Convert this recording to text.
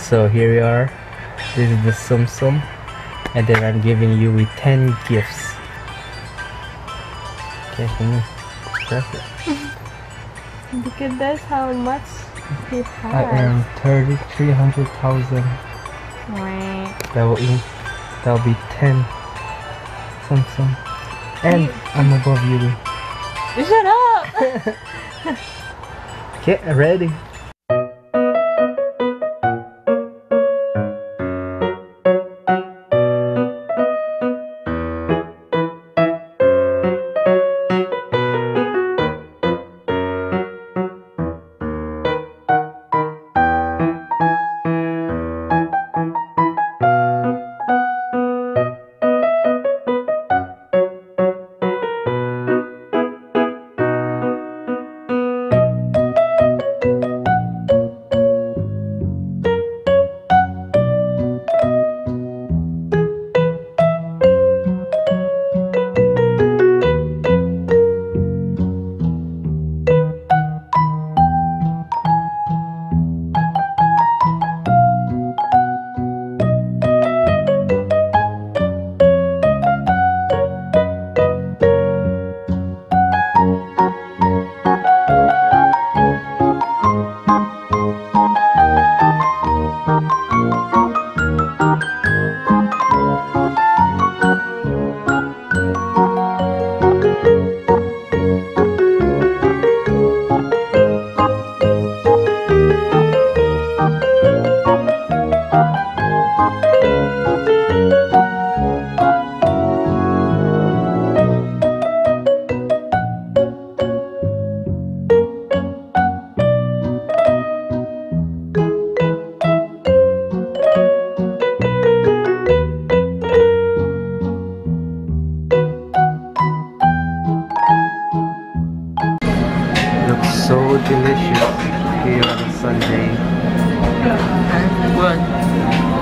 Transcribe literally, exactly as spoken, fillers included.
So here we are. This is the Tsum Tsum, and then I'm giving you with ten gifts. Okay, can you press it? Look at this, how much he has. I earned thirty-three hundred thousand. Right. That will in, that will be ten Tsum Tsum, and You- I'm above you. Shut up! Get ready. So delicious here on a Sunday. Good.